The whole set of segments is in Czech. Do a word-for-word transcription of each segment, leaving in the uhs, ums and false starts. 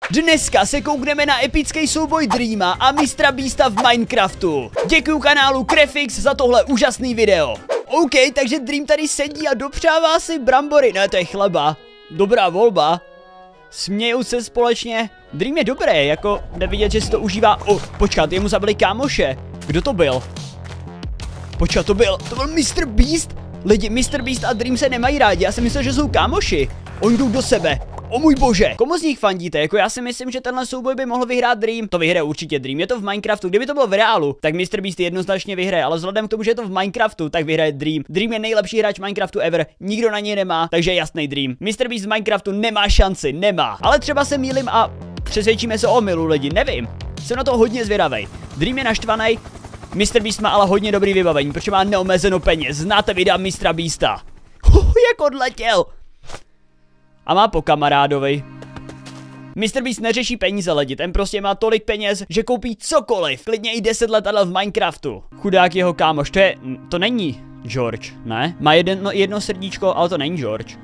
Dneska se koukneme na epický souboj Dreama a mistra Beasta v Minecraftu. Děkuju kanálu Crefix za tohle úžasný video. OK, takže Dream tady sedí a dopřává si brambory. Ne, to je chleba. Dobrá volba. Smějou se společně. Dream je dobré, jako nevidět, že si to užívá. Oh, počkat, jemu zabili kámoše. Kdo to byl? Počkat, to byl, to byl mistr Beast? Lidi, mistr Beast a Dream se nemají rádi, já si myslel, že jsou kámoši. Oni jdou do sebe. O můj bože, komu z nich fandíte? Jako já si myslím, že tenhle souboj by mohl vyhrát Dream. To vyhraje určitě Dream, je to v Minecraftu. Kdyby to bylo v reálu, tak mistr Beast jednoznačně vyhraje, ale vzhledem k tomu, že je to v Minecraftu, tak vyhraje Dream. Dream je nejlepší hráč Minecraftu ever, nikdo na něj nemá, takže jasný Dream. mistr Beast v Minecraftu nemá šanci, nemá. Ale třeba se mýlím a přesvědčíme se o omylu, lidi, nevím. Jsem na to hodně zvědavej. Dream je naštvaný, mistr Beast má ale hodně dobrý vybavení, protože má neomezeno peněz. Znáte videa mistra Beasta? Uh, jak odletěl. A má po kamarádovi. mistr Beast neřeší peníze, lidi, ten prostě má tolik peněz, že koupí cokoliv, klidně i deset letadel v Minecraftu. Chudák jeho kámoš, to je, to není George, ne? Má jeden, no, jedno srdíčko, ale to není George.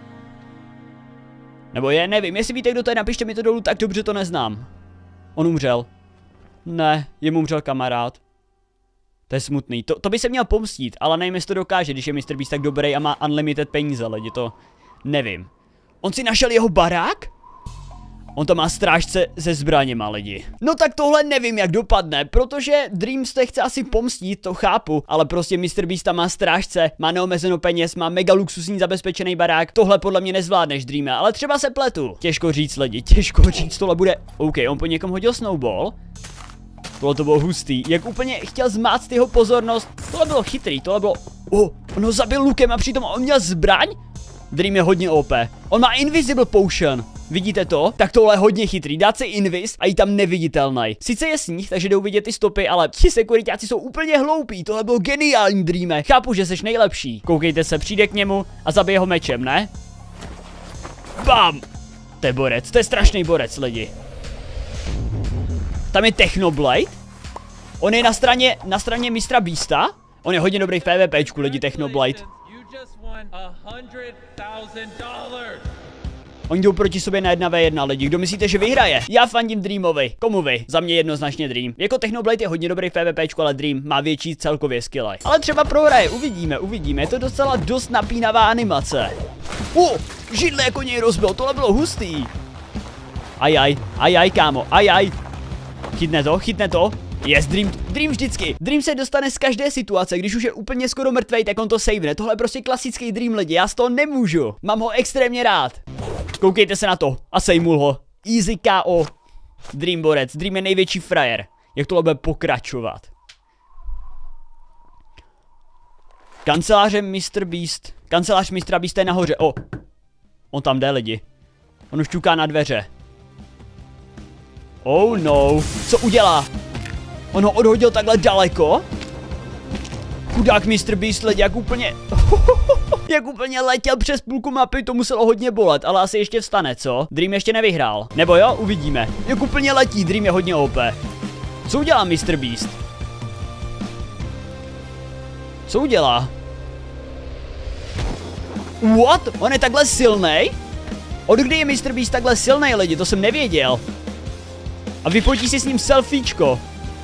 Nebo je, nevím, jestli víte, kdo to je, napište mi to dolů, tak dobře to neznám. On umřel. Ne, jemu umřel kamarád. To je smutný, to, to by se měl pomstít, ale nevím, jestli to dokáže, když je mistr Beast tak dobrý a má unlimited peníze, lidi, to nevím. On si našel jeho barák? On tam má strážce se zbraněma, lidi. No tak tohle nevím, jak dopadne, protože Dream se chce asi pomstít, to chápu, ale prostě mistr Beast tam má strážce, má neomezeno peněz, má mega luxusní zabezpečený barák, tohle podle mě nezvládneš, Dreame, ale třeba se pletu. Těžko říct, lidi, těžko říct, tohle bude. OK, on po někom hodil snowball. Tohle to bylo hustý, jak úplně chtěl zmáct jeho pozornost. Tohle bylo chytrý, tohle bylo. Oh, on ho zabil lukem a přitom on měl zbraň? Dream je hodně O P. On má invisible potion. Vidíte to? Tak tohle je hodně chytrý. Dát si invis a jí tam neviditelný. Sice je sníh, takže jdou vidět ty stopy, ale ti sekuritáci jsou úplně hloupí. Tohle bylo geniální, Dreame. Chápu, že jsi nejlepší. Koukejte se, přijde k němu a zabije ho mečem, ne? Bam! To je borec, to je strašný borec, lidi. Tam je Technoblade. On je na straně, na straně mistra Beasta. On je hodně dobrý v PvPčku, lidi, Technoblade. Oni jdou proti sobě na jedna ve jedna, lidi. Kdo myslíte, že vyhraje? Já fandím Dreamovi. Komu vy? Za mě jednoznačně Dream. Jako Technoblade je hodně dobrý v PvPčku, ale Dream má větší celkově skille. Ale třeba prohraje, uvidíme, uvidíme. Je to docela dost napínavá animace. Uh, židle jako něj rozbil, tohle bylo hustý. Ajaj, ajaj, kámo, ajaj. Chytne to, chytne to. Yes, Dream, Dream vždycky. Dream se dostane z každé situace, když už je úplně skoro mrtvej, tak on to savene. Tohle je prostě klasický Dream, lidi, já z toho nemůžu. Mám ho extrémně rád. Koukejte se na to a sejmul ho. Easy K O. Dream borec, Dream je největší frajer. Jak tohle bude pokračovat? Kanceláře mistr Beast. Kancelář mistra Beasta je nahoře, o. Oh. On tam jde, lidi. On už čuká na dveře. Oh no, co udělá? On ho odhodil takhle daleko? Chudák mistr Beast, lidi, jak úplně... jak úplně letěl přes půlku mapy, to muselo hodně bolet, ale asi ještě vstane, co? Dream ještě nevyhrál. Nebo jo, uvidíme. Jak úplně letí, Dream je hodně O P. Co udělá mistr Beast? Co udělá? What? On je takhle silnej? Od kdy je mistr Beast takhle silnej, lidi? To jsem nevěděl. A vyfotí si s ním selfiečko.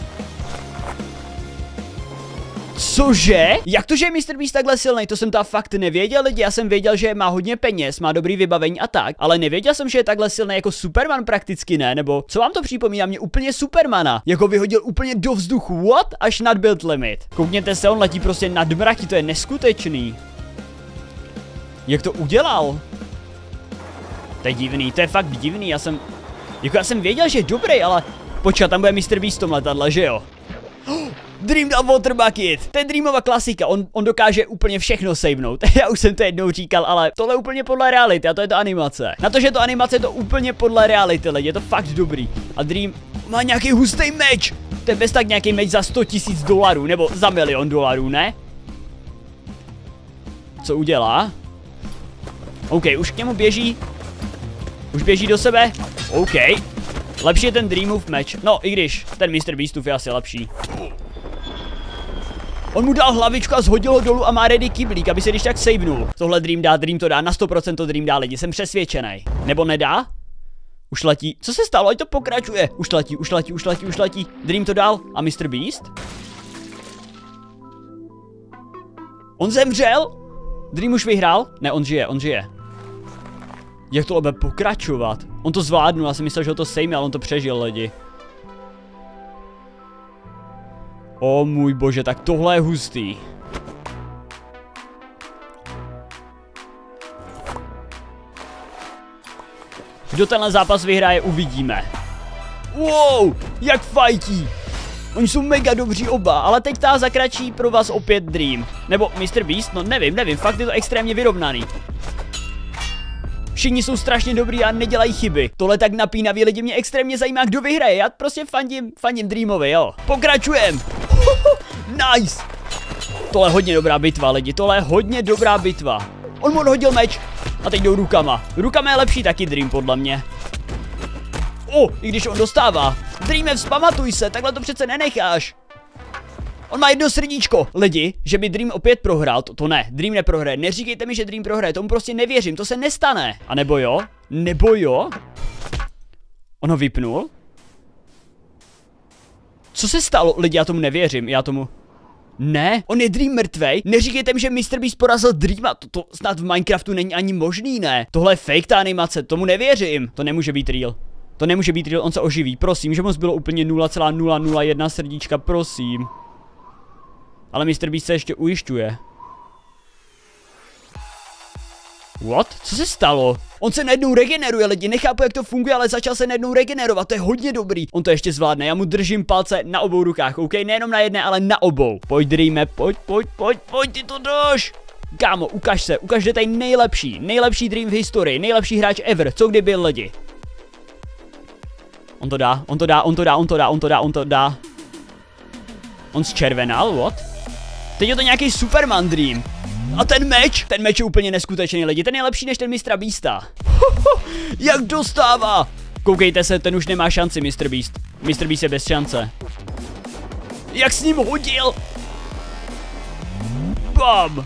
Cože? Jak to, že je mistr Beast takhle silný? To jsem ta fakt nevěděl, lidi. Já jsem věděl, že má hodně peněz, má dobrý vybavení a tak. Ale nevěděl jsem, že je takhle silný jako Superman prakticky, ne? Nebo co vám to připomíná? Mě úplně Supermana. Jako vyhodil úplně do vzduchu. What? Až nad build limit. Koukněte se, on letí prostě nad mraky, to je neskutečný. Jak to udělal? To je divný, to je fakt divný, já jsem... Jako já jsem věděl, že je dobrý, ale... Počkat, tam bude mistr Beast v tom letadle, že jo? Dream dal water bucket. To je Dreamova klasika, on, on dokáže úplně všechno savenout. Já už jsem to jednou říkal, ale tohle je úplně podle reality a to je to animace. Na to, že to animace je to úplně podle reality, lidi, je to fakt dobrý. A Dream má nějaký hustý meč. To je bez tak nějaký meč za sto tisíc dolarů, nebo za milion dolarů, ne? Co udělá? OK, už k němu běží. Už běží do sebe. OK. Lepší je ten Dreamův meč. No, i když ten mistr Beastův je asi lepší. On mu dal hlavičku a zhodil ho dolů a má ready kyblík, aby se když tak savenul. Tohle Dream dá, Dream to dá, na sto procent to Dream dá, lidi, jsem přesvědčený. Nebo nedá? Už letí. Co se stalo? Ať to pokračuje. Už letí, už letí, už letí, už letí. Dream to dál. A mister Beast? On zemřel? Dream už vyhrál? Ne, on žije, on žije. Jak to bude pokračovat? On to zvládnul, já jsem myslel, že ho to sejme, ale on to přežil, lidi. O můj bože, tak tohle je hustý. Kdo tenhle zápas vyhraje, uvidíme. Wow, jak fajtí. Oni jsou mega dobří oba, ale teď tá zakračí pro vás opět Dream. Nebo mister Beast, no nevím, nevím, fakt je to extrémně vyrovnaný. Všichni jsou strašně dobrý a nedělají chyby. Tohle tak napínavý, lidi, mě extrémně zajímá, kdo vyhraje. Já prostě fandím, fandím Dreamovi, jo. Pokračujem. Nice. Tohle je hodně dobrá bitva, lidi, tohle je hodně dobrá bitva. On mu odhodil meč a teď jdou rukama. Rukama je lepší taky Dream, podle mě. O, oh, i když on dostává. Dreame, vzpamatuj se, takhle to přece nenecháš. On má jedno srdíčko. Lidi, že by Dream opět prohrál, to, to ne, Dream neprohraje. Neříkejte mi, že Dream prohraje, tomu prostě nevěřím, to se nestane. A nebo jo? Nebo jo? On ho vypnul? Co se stalo? Lidi, já tomu nevěřím, já tomu... Ne, on je Dream mrtvej. Neříkejte mi, že mister Beast porazil Dreama, to, to snad v Minecraftu není ani možný, ne? Tohle je fake ta animace, tomu nevěřím. To nemůže být real. To nemůže být real, on se oživí, prosím, že mu zbylo úplně nula celá nula nula jedna srdíčka, prosím. Ale mister Beast se ještě ujišťuje. What? Co se stalo? On se najednou regeneruje, lidi, nechápu, jak to funguje, ale začal se najednou regenerovat, to je hodně dobrý. On to ještě zvládne, já mu držím palce na obou rukách, ok? Nejenom na jedné, ale na obou. Pojď, Dreame, pojď, pojď, pojď, pojď, ty to doš. Kámo, ukaž se, ukaž, že tady nejlepší, nejlepší Dream v historii, nejlepší hráč ever, co kdy byl, lidi. On to dá, on to dá, on to dá, on to dá, on to dá, on to dá. On zčervenal, what? Teď je to nějaký Superman Dream. A ten meč, ten meč je úplně neskutečný, lidi, ten je lepší než ten mistra Beasta. Jak dostává? Koukejte se, ten už nemá šanci, mister Beast. mister Beast je bez šance. Jak s ním hodil? Bam.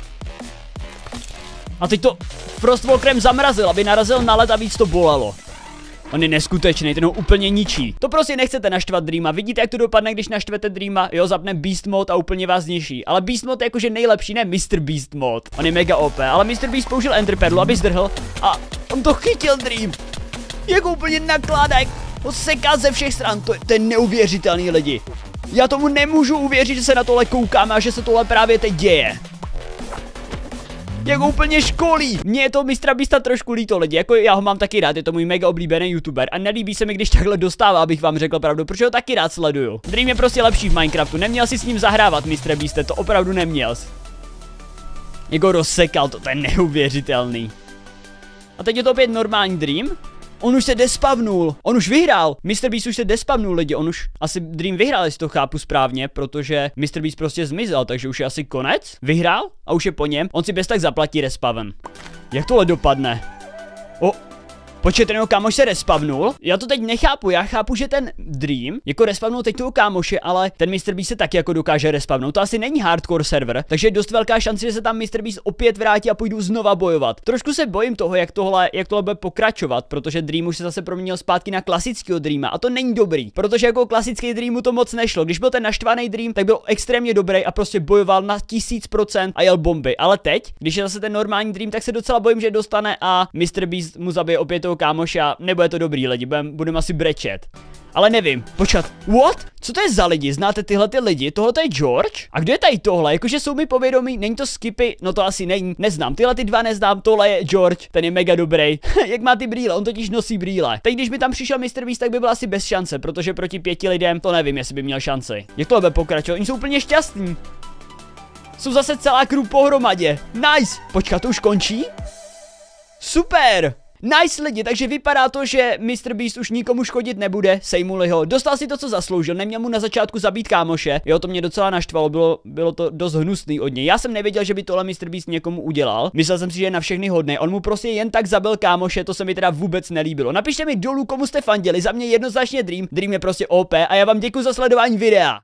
A teď to Frostwalkerem zamrazil, aby narazil na led a víc to bolelo. On je neskutečný, ten ho úplně ničí. To prostě nechcete naštvat Dreama. Vidíte, jak to dopadne, když naštvete Dreama? Jo, zapne Beast Mode a úplně vás ničí. Ale Beast Mode je jakože nejlepší, ne mister Beast Mode. On je mega O P, ale mister Beast použil Ender Pearl, aby zdrhl. A on to chytil Dream. Jak úplně nakládá, jak ho seká ze všech stran. To, to je neuvěřitelný, lidi. Já tomu nemůžu uvěřit, že se na tohle koukáme a že se tohle právě teď děje. Jak ho úplně školí. Mně je to mistra Beasta trošku líto, lidi, jako já ho mám taky rád, je to můj mega oblíbený youtuber a nelíbí se mi, když takhle dostává, abych vám řekl pravdu, protože ho taky rád sleduju. Dream je prostě lepší v Minecraftu, neměl si s ním zahrávat, mistre Beaste, to opravdu neměl. Jak ho rozsekal, to, to je neuvěřitelný. A teď je to opět normální Dream. On už se despavnul, on už vyhrál, mister Beast už se despavnul, lidi, on už asi Dream vyhrál, jestli to chápu správně, protože mister Beast prostě zmizel, takže už je asi konec, vyhrál a už je po něm, on si bez tak zaplatí respawn. Jak tohle dopadne? O, počkej, ten jeho kámoš se respavnul, já to teď nechápu, já chápu, že ten Dream jako respavnul teď toho kámoše, ale ten mister Beast se taky jako dokáže respavnout, to asi není hardcore server, takže je dost velká šance, že se tam mister Beast opět vrátí a půjdu znova bojovat. Trošku se bojím toho, jak tohle, jak tohle bude pokračovat, protože Dream už se zase proměnil zpátky na klasického Dreama a to není dobrý, protože jako klasický Dreamu to moc nešlo, když byl ten naštvaný Dream, tak byl extrémně dobrý a prostě bojoval na tisíc procent a jel bomby, ale teď, když je zase ten normální Dream, tak se docela bojím, že dostane a mister Beast mu zabije opět toho kámoše a nebude to dobrý, lidi, budem, budem asi brečet. Ale nevím, počkat, what? Co to je za lidi? Znáte tyhle ty lidi? Tohle je George? A kdo je tady tohle? Jakože jsou mi povědomí, není to Skippy? No to asi není, neznám, tyhle ty dva neznám, tohle je George, ten je mega dobrý. Jak má ty brýle, on totiž nosí brýle. Teď když by tam přišel mister Beast, tak by byl asi bez šance, protože proti pěti lidem to nevím, jestli by měl šanci. Jak to bude pokračovat? Oni jsou úplně šťastní. Jsou zase celá crew pohromadě. Nice! Počkat, to už končí? Super! Nice, lidi, takže vypadá to, že mister Beast už nikomu škodit nebude, sejmuli ho, dostal si to, co zasloužil, neměl mu na začátku zabít kámoše, jo, to mě docela naštvalo, bylo, bylo to dost hnusný od něj, já jsem nevěděl, že by tohle mister Beast někomu udělal, myslel jsem si, že je na všechny hodný, on mu prostě jen tak zabil kámoše, to se mi teda vůbec nelíbilo, napište mi dolů, komu jste fandili, za mě jednoznačně Dream, Dream je prostě O P a já vám děkuji za sledování videa.